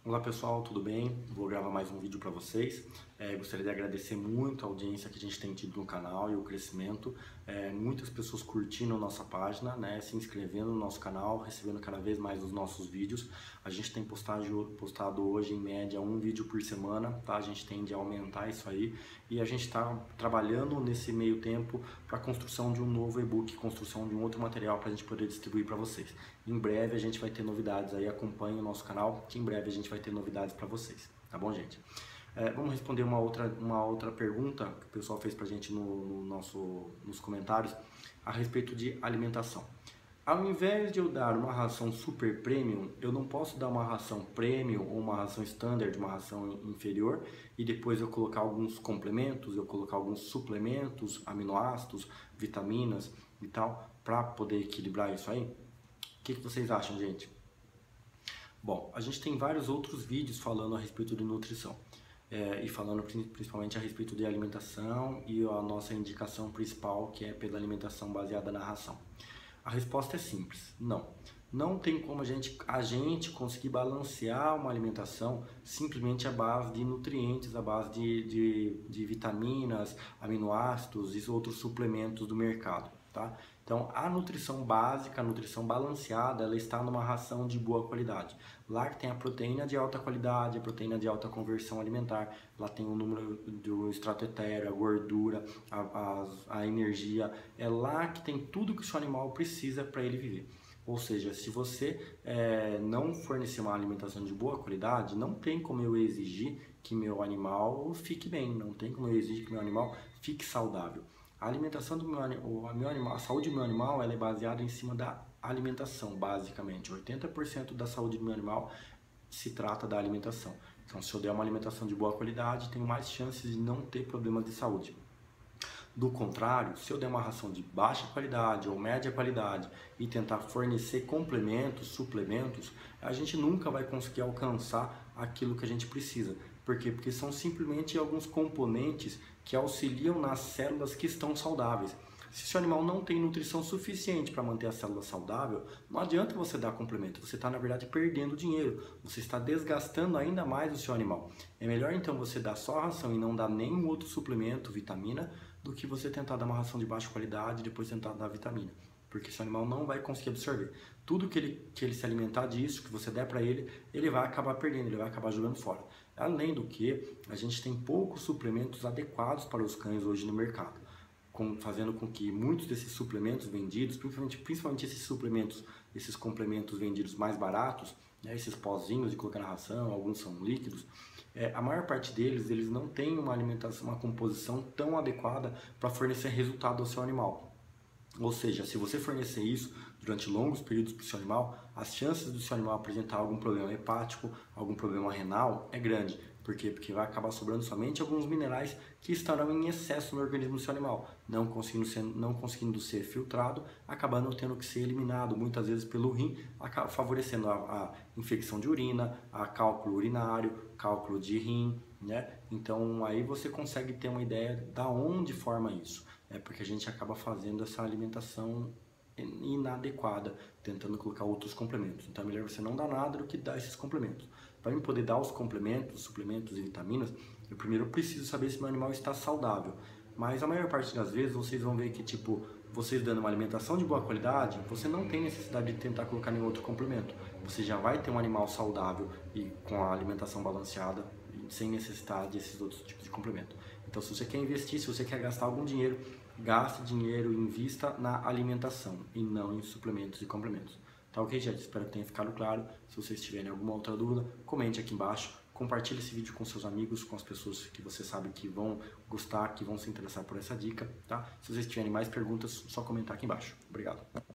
Olá pessoal, tudo bem? Vou gravar mais um vídeo para vocês. Gostaria de agradecer muito a audiência que a gente tem tido no canal e o crescimento. Muitas pessoas curtindo nossa página, né, se inscrevendo no nosso canal, recebendo cada vez mais os nossos vídeos. A gente tem postado hoje em média um vídeo por semana, tá? A gente tende a aumentar isso aí e a gente está trabalhando nesse meio tempo para a construção de um novo e-book, construção de um outro material para a gente poder distribuir para vocês. Em breve a gente vai ter novidades aí, acompanhe o nosso canal, que em breve a gente vai ter novidades para vocês, tá bom, gente? Vamos responder uma outra pergunta que o pessoal fez pra gente nos comentários a respeito de alimentação. Ao invés de eu dar uma ração super premium, eu não posso dar uma ração premium ou uma ração standard, uma ração inferior, e depois eu colocar alguns complementos, eu colocar alguns suplementos, aminoácidos, vitaminas e tal, para poder equilibrar isso aí? O que vocês acham, gente? Bom, a gente tem vários outros vídeos falando a respeito de nutrição. E falando principalmente a respeito de alimentação e a nossa indicação principal, que é pela alimentação baseada na ração. A resposta é simples, não. Não tem como a gente conseguir balancear uma alimentação simplesmente à base de nutrientes, à base de vitaminas, aminoácidos e outros suplementos do mercado, tá? Então, a nutrição básica, a nutrição balanceada, ela está numa ração de boa qualidade. Lá que tem a proteína de alta qualidade, a proteína de alta conversão alimentar, lá tem o número do extrato etéreo, a gordura, a energia, é lá que tem tudo que o seu animal precisa para ele viver. Ou seja, se você não fornecer uma alimentação de boa qualidade, não tem como eu exigir que meu animal fique bem, não tem como eu exigir que meu animal fique saudável. A alimentação do meu animal, a saúde do meu animal, ela é baseada em cima da alimentação, basicamente. 80% da saúde do meu animal se trata da alimentação. Então, se eu der uma alimentação de boa qualidade, tenho mais chances de não ter problemas de saúde. Do contrário, se eu der uma ração de baixa qualidade ou média qualidade e tentar fornecer complementos, suplementos, a gente nunca vai conseguir alcançar aquilo que a gente precisa. Por quê? Porque são simplesmente alguns componentes que auxiliam nas células que estão saudáveis. Se o seu animal não tem nutrição suficiente para manter a célula saudável, não adianta você dar complemento, você está na verdade perdendo dinheiro, você está desgastando ainda mais o seu animal. É melhor então você dar só a ração e não dar nenhum outro suplemento, vitamina, do que você tentar dar uma ração de baixa qualidade e depois tentar dar vitamina. Porque seu animal não vai conseguir absorver. Tudo que ele se alimentar disso, que você der para ele, ele vai acabar perdendo, ele vai acabar jogando fora. Além do que, a gente tem poucos suplementos adequados para os cães hoje no mercado, fazendo com que muitos desses suplementos vendidos, principalmente esses suplementos, esses complementos vendidos mais baratos, né, esses pozinhos de colocar na ração, alguns são líquidos, a maior parte deles, eles não têm uma alimentação, uma composição tão adequada para fornecer resultado ao seu animal. Ou seja, se você fornecer isso durante longos períodos para o seu animal, as chances do seu animal apresentar algum problema hepático, algum problema renal é grande. Por quê? Porque vai acabar sobrando somente alguns minerais que estarão em excesso no organismo do seu animal, não conseguindo ser filtrado, acabando tendo que ser eliminado, muitas vezes pelo rim, favorecendo a infecção de urina, a cálculo urinário, cálculo de rim, né? Então aí você consegue ter uma ideia da onde forma isso. Porque a gente acaba fazendo essa alimentação inadequada, tentando colocar outros complementos. Então é melhor você não dar nada do que dar esses complementos. Para eu poder dar os complementos, suplementos e vitaminas, eu primeiro preciso saber se meu animal está saudável. Mas a maior parte das vezes vocês vão ver que, tipo, vocês dando uma alimentação de boa qualidade, você não tem necessidade de tentar colocar nenhum outro complemento. Você já vai ter um animal saudável e com a alimentação balanceada, sem necessidade desses outros tipos de complemento. Então, se você quer investir, se você quer gastar algum dinheiro, gaste dinheiro e invista na alimentação e não em suplementos e complementos. Tá ok, gente? Espero que tenha ficado claro. Se vocês tiverem alguma outra dúvida, comente aqui embaixo. Compartilhe esse vídeo com seus amigos, com as pessoas que você sabe que vão gostar, que vão se interessar por essa dica, tá? Se vocês tiverem mais perguntas, só comentar aqui embaixo. Obrigado.